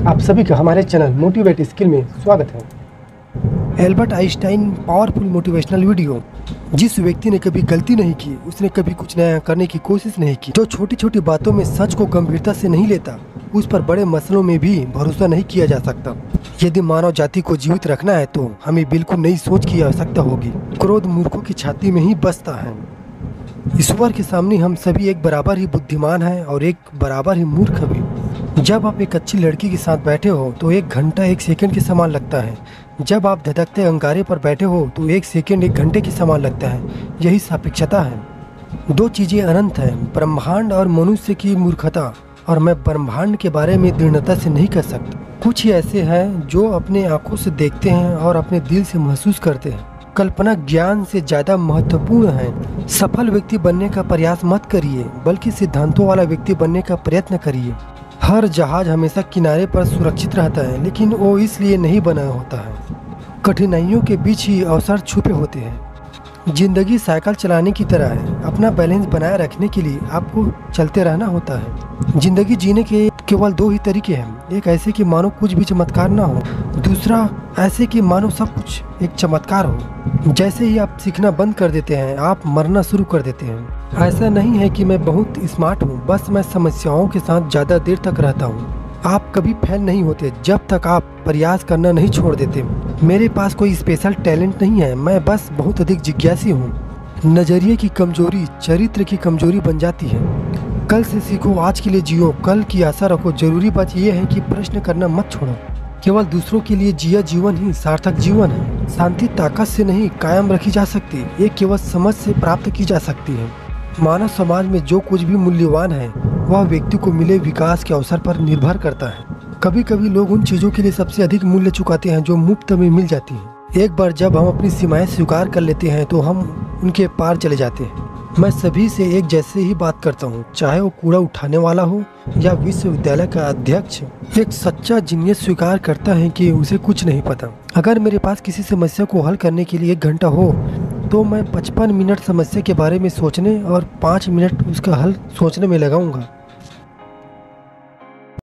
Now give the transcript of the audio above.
आप सभी का हमारे चैनल मोटिवेट स्किल में स्वागत है। Albert Einstein powerful motivational video. जिस व्यक्ति ने कभी गलती नहीं की, उसने कभी कुछ नया करने की कोशिश नहीं की, जो छोटी छोटी बातों में सच को गंभीरता से नहीं लेता, उस पर बड़े मसलों में भी भरोसा नहीं किया जा सकता। यदि मानव जाति को जीवित रखना है तो हमें बिल्कुल नई सोच की आवश्यकता होगी। क्रोध मूर्खों की छाती में ही बसता है। ईश्वर के सामने हम सभी एक बराबर ही बुद्धिमान हैं और एक बराबर ही मूर्ख भी। जब आप एक अच्छी लड़की के साथ बैठे हो तो 1 घंटा 1 सेकंड के समान लगता है। जब आप धधकते अंगारे पर बैठे हो तो 1 सेकंड 1 घंटे के समान लगता है। यही सापेक्षता है। दो चीजें अनंत हैं, ब्रह्मांड और मनुष्य की मूर्खता। और मैं ब्रह्मांड के बारे में दृढ़ता से नहीं कह सकता। कुछ ही ऐसे हैं जो अपने आंखों से देखते हैं और अपने दिल से महसूस करते हैं। कल्पना ज्ञान से ज्यादा महत्वपूर्ण है। सफल व्यक्ति बनने का प्रयास मत करिए, बल्कि सिद्धांतों वाला व्यक्ति बनने का प्रयत्न करिए। हर जहाज हमेशा किनारे पर सुरक्षित रहता है, लेकिन वो इसलिए नहीं बना होता है। कठिनाइयों के बीच ही अवसर छुपे होते हैं। जिंदगी साइकिल चलाने की तरह है। अपना बैलेंस बनाए रखने के लिए आपको चलते रहना होता है। जिंदगी जीने के केवल 2 ही तरीके हैं। एक ऐसे कि मानो कुछ भी चमत्कार ना हो, दूसरा ऐसे कि मानो सब कुछ एक चमत्कार हो। जैसे ही आप सीखना बंद कर देते हैं, आप मरना शुरू कर देते हैं। ऐसा नहीं है कि मैं बहुत स्मार्ट हूँ, बस मैं समस्याओं के साथ ज़्यादा देर तक रहता हूँ। आप कभी फेल नहीं होते जब तक आप प्रयास करना नहीं छोड़ देते। मेरे पास कोई स्पेशल टैलेंट नहीं है, मैं बस बहुत अधिक जिज्ञासी हूँ। नजरिए की कमजोरी चरित्र की कमजोरी बन जाती है। कल से सीखो, आज के लिए जियो, कल की आशा रखो। जरूरी बात यह है कि प्रश्न करना मत छोड़ो। केवल दूसरों के लिए जिया जीवन ही सार्थक जीवन है। शांति ताकत से नहीं कायम रखी जा सकती, ये केवल समझ से प्राप्त की जा सकती है। मानव समाज में जो कुछ भी मूल्यवान है वह व्यक्ति को मिले विकास के अवसर पर निर्भर करता है। कभी कभी लोग उन चीजों के लिए सबसे अधिक मूल्य चुकाते हैं जो मुफ्त में मिल जाती हैं। एक बार जब हम अपनी सीमाएं स्वीकार कर लेते हैं तो हम उनके पार चले जाते हैं। मैं सभी से एक जैसे ही बात करता हूँ, चाहे वो कूड़ा उठाने वाला हो या विश्वविद्यालय का अध्यक्ष। एक सच्चा जीनियस स्वीकार करता है कि उसे कुछ नहीं पता। अगर मेरे पास किसी समस्या को हल करने के लिए 1 घंटा हो तो मैं 55 मिनट समस्या के बारे में सोचने और 5 मिनट उसका हल सोचने में लगाऊंगा।